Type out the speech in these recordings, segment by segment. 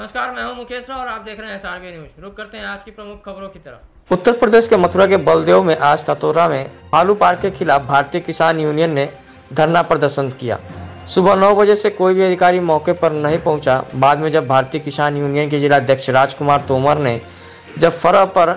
नमस्कार, मैं हूं मुकेश राव और आप देख रहे हैं SRB न्यूज। रुक करते हैं आज की प्रमुख खबरों की तरफ। उत्तर प्रदेश के मथुरा के बलदेव में आज ततोरा में भालू पार्क के खिलाफ भारतीय किसान यूनियन ने धरना प्रदर्शन किया। सुबह 9 बजे से कोई भी अधिकारी मौके पर नहीं पहुंचा। बाद में जब भारतीय किसान यूनियन के जिला अध्यक्ष राजकुमार तोमर ने जब फरह पर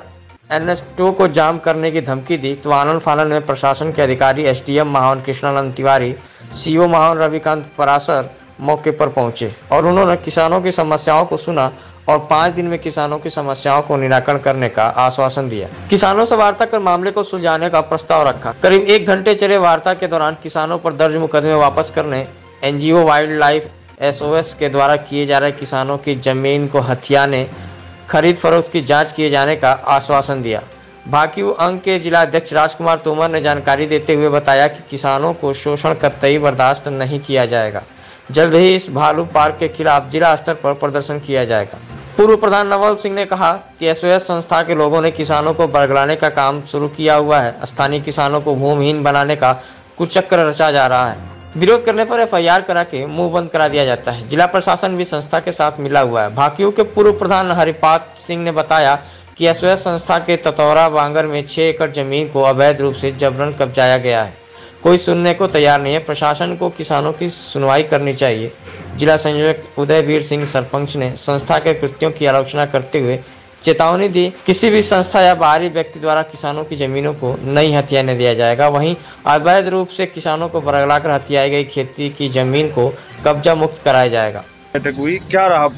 NH2 को जाम करने की धमकी दी तो आनन फानन में प्रशासन के अधिकारी SDM महावन कृष्णानंद तिवारी, CO महावन रविकांत परासर मौके पर पहुंचे और उन्होंने किसानों की समस्याओं को सुना और 5 दिन में किसानों की समस्याओं को निराकरण करने का आश्वासन दिया। किसानों से वार्ता कर मामले को सुलझाने का प्रस्ताव रखा। करीब 1 घंटे चले वार्ता के दौरान किसानों पर दर्ज मुकदमे वापस करने, NGO वाइल्ड लाइफ SOS के द्वारा किए जा रहे किसानों की जमीन को हथियाने, खरीद फरोख्त की जांच किए जाने का आश्वासन दिया। भाकियू अंग के जिला अध्यक्ष राजकुमार तोमर ने जानकारी देते हुए बताया कि किसानों को शोषण कतई बर्दाश्त नहीं किया जाएगा। जल्द ही इस भालू पार्क के खिलाफ जिला स्तर पर प्रदर्शन किया जाएगा। पूर्व प्रधान नवल सिंह ने कहा कि SOS संस्था के लोगों ने किसानों को बरगलाने का काम शुरू किया हुआ है। स्थानीय किसानों को भूमिहीन बनाने का कुचक्र रचा जा रहा है। विरोध करने पर FIR करा के मुंह बंद करा दिया जाता है। जिला प्रशासन भी संस्था के साथ मिला हुआ है। भाकियू के पूर्व प्रधान हरिपात सिंह ने बताया कि SOS संस्था के ततौरा बांगर में 6 एकड़ जमीन को अवैध रूप से जबरन कब्जाया गया है। कोई सुनने को तैयार नहीं है। प्रशासन को किसानों की सुनवाई करनी चाहिए। जिला संयोजक उदयवीर सिंह सरपंच ने संस्था के कृत्यों की आलोचना करते हुए चेतावनी दी, किसी भी संस्था या बाहरी व्यक्ति द्वारा किसानों की जमीनों को नहीं हथियाने दिया जाएगा। वहीं अवैध रूप से किसानों को बरगलाकर हथियाई गई खेती की जमीन को कब्जा मुक्त कराया जाएगा। क्या रहा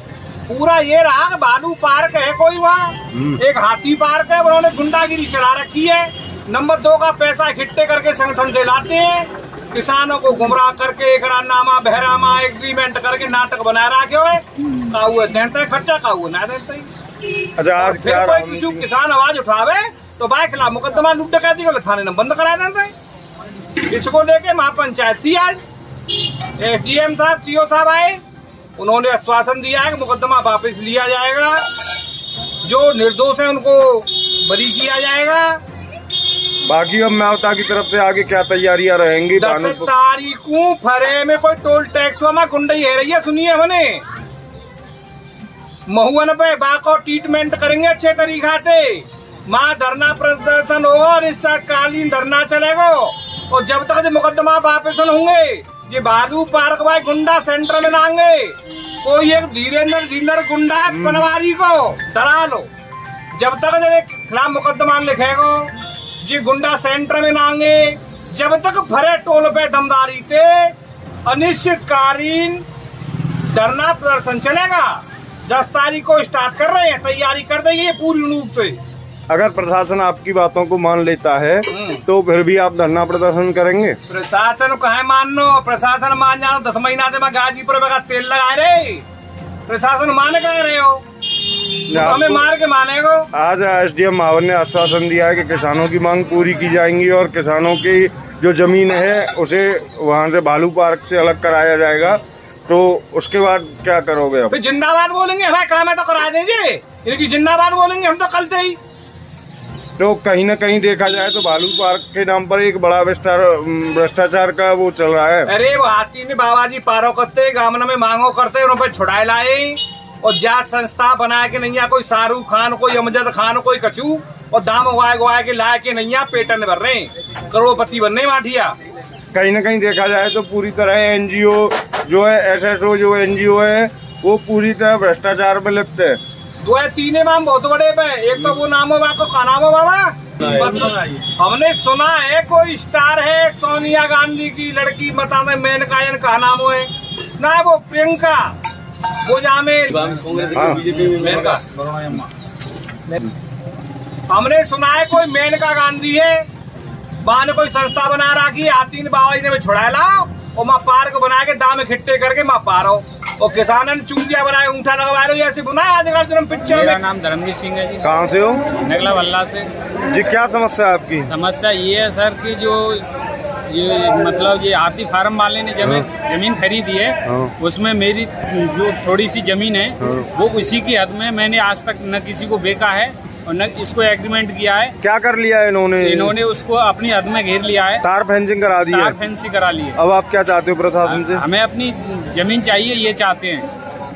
पूरा ये रहा कि भालू पार्क है, कोई वहाँ एक हाथी पार्क है, उन्होंने गुंडागिरी चला रखी है। नंबर 2 का पैसा इकट्ठे करके संगठन से लाते हैं, किसानों को गुमराह करके एकरारनामा बहरामा एग्रीमेंट करके नाटक बना रखे हुए देते खर्चा का हुआ ना देते। अच्छा, आज क्या कोई किसान आवाज उठावे तो बाइक खिलाफ मुकदमा लूट डकैती को थाने में बंद करा देते। इसको लेके महापंचायत थी आज, SDM साहब CO साहब आए, उन्होंने आश्वासन दिया है कि मुकदमा वापस लिया जाएगा, जो निर्दोष है उनको बरी किया जाएगा। बाकी अब मावता की तरफ से आगे क्या तैयारियां रहेंगी? 10 तारीख को फरे में कोई टोल टैक्स में गुंडई है रही है, सुनिए हमने महुअन पे बाको ट्रीटमेंट करेंगे अच्छे तरीका से। माँ धरना प्रदर्शन होगा और इस कालीन धरना चलेगा और जब तक मुकदमा वापस होंगे ये भालू पार्क भाई गुंडा सेंटर में लाएंगे। कोई एक धीरेन्द्र गुंडा पनवारी को डरा लो, जब तक खिलाफ मुकदमा लिखेगा जी गुंडा सेंटर में लाएंगे। जब तक भरे टोल पे दमदारी थे अनिश्चितकालीन धरना प्रदर्शन चलेगा। 10 तारीख को स्टार्ट कर रहे हैं, तैयारी कर देंगे पूरी रूप से। अगर प्रशासन आपकी बातों को मान लेता है तो फिर भी आप धरना प्रदर्शन करेंगे? प्रशासन को है मान लो, प्रशासन मान जाओ 10 महीना से मैं गाजीपुर में तेल लगा रहे, प्रशासन माने कह रहे हो, हमें मार के मानेगो। आज SDM महावन ने आश्वासन दिया है कि किसानों की मांग पूरी की जाएंगी और किसानों की जो जमीन है उसे वहाँ से भालू पार्क से अलग कराया जाएगा। तो उसके बाद क्या करोगे? अब जिंदाबाद बोलेंगे, हमारे काम है तो करा देंगे, इनकी जिंदाबाद बोलेंगे हम तो कल से ही। तो कहीं न कहीं देखा जाए तो भालू पार्क के नाम पर एक बड़ा भ्रष्टाचार का वो चल रहा है। अरे वो हाथी में बाबा जी पारो करते, गामना में मांगो करते, उन पर छुड़ाए लाए और जात संस्था बना के नैया, कोई शाहरुख खान, कोई अमजद खान, कोई कचू और दाम गवाए के ला के नैया पेटन भर रहे, करोड़पति बनने माठिया। कहीं न कहीं देखा जाए तो पूरी तरह NGO जो है, SSO जो NGO है वो पूरी तरह भ्रष्टाचार में लिप्त है। 2-3 नाम बहुत बड़े पे, एक तो वो नाम हो का नाम हो बाबा, हमने सुना है कोई स्टार है सोनिया गांधी की लड़की, बता दे मेनकायन का नाम है ना, वो प्रियंका वो जामे मेनका, हमने सुना है कोई मेनका गांधी है, वहाँ ने कोई संस्था बना रखी, आती बाबा जी ने छुड़ाए लाओ और माँ पार्क बना के दाम इकट्ठे करके माँ पारो और किसान ने चूंटिया बनाए, ऊँठा लगवा लो, ऐसे बुनाए आजकल पिक्चर में। मेरा नाम धर्मवीर सिंह है जी। कहाँ से हो? नगला वल्ला से जी। क्या समस्या है आपकी? समस्या ये है सर कि जो ये मतलब ये हाथी फार्म वाले ने जमीन खरीदी है, उसमें मेरी जो थोड़ी सी जमीन है वो उसी की हद में, मैंने आज तक न किसी को बेचा है और न इसको एग्रीमेंट किया है। क्या कर लिया है इन्होंने उसको अपनी हद में घेर लिया है, तार फेंसिंग करा दी है। अब आप क्या चाहते हो प्रशासन से? हमें अपनी जमीन चाहिए, ये चाहते हैं।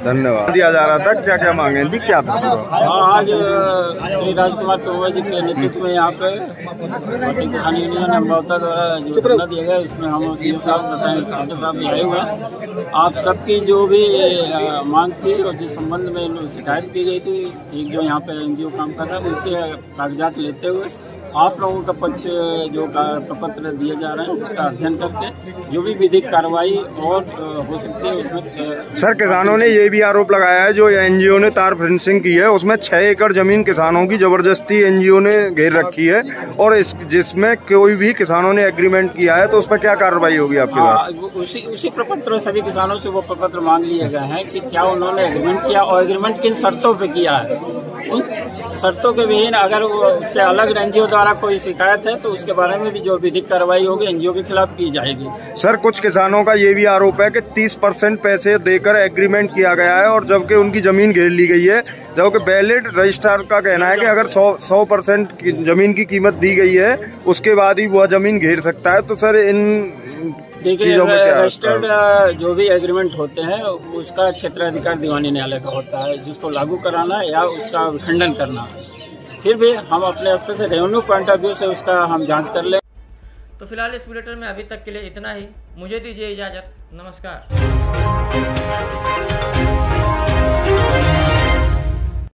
धन्यवाद। दिया जा रहा था, क्या क्या मांगे थी, क्या था? हाँ, आज श्री राजकुमार तोमर जी के नेतृत्व में यहाँ पे किसान यूनियन अम्बावता द्वारा जो धरना दिया गया, उसमें हम सीएम साहब साहब भी आए हुए हैं। आप सबकी जो भी मांग थी और जिस संबंध में शिकायत की गई थी, एक जो यहाँ पे एनजीओ काम कर रहा है उसके कागजात लेते हुए आप लोगों का पक्ष जो प्रपत्र दिए जा रहे हैं उसका अध्ययन करके जो भी विधिक कार्रवाई और हो सकती है उसमें। सर, किसानों ने ये भी आरोप लगाया है जो एनजीओ ने तार फेंसिंग की है उसमें 6 एकड़ जमीन किसानों की जबरदस्ती एनजीओ ने घेर रखी है, और जिसमें कोई भी किसानों ने एग्रीमेंट किया है, तो उस पर क्या कार्रवाई होगी आपके पास? उसी प्रपत्र सभी किसानों से वो प्रपत्र मांग लिए गए हैं कि क्या उन्होंने एग्रीमेंट किया और एग्रीमेंट किन शर्तों पे किया है। उन शर्तों के विहीन अगर उससे अलग एनजीओ द्वारा कोई शिकायत है तो उसके बारे में भी जो विधिक कार्रवाई होगी एनजीओ के खिलाफ की जाएगी। सर, कुछ किसानों का ये भी आरोप है कि 30% पैसे देकर एग्रीमेंट किया गया है और जबकि उनकी जमीन घेर ली गई है, जबकि बैलेट रजिस्ट्रार का कहना है कि अगर 100% जमीन की कीमत दी गई है उसके बाद ही वह जमीन घेर सकता है। तो सर, इन देखिए, रजिस्टर्ड जो भी एग्रीमेंट होते हैं उसका क्षेत्राधिकार दीवानी न्यायालय का होता है, जिसको लागू कराना या उसका खंडन करना। फिर भी हम अपने स्तर से रेवेन्यू पॉइंट ऑफ व्यू से उसका हम जांच कर लें। तो फिलहाल इस बुलेटिन में अभी तक के लिए इतना ही। मुझे दीजिए इजाजत। नमस्कार।